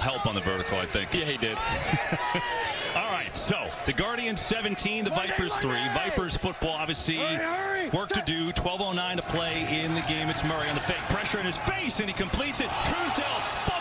help on the vertical, I think. Yeah, he did. All right, so the Guardians 17, the Vipers 3. Vipers football, obviously, work to do. 12:09 to play in the game. It's Murray on the fake. Pressure in his face, and he completes it. Truesdell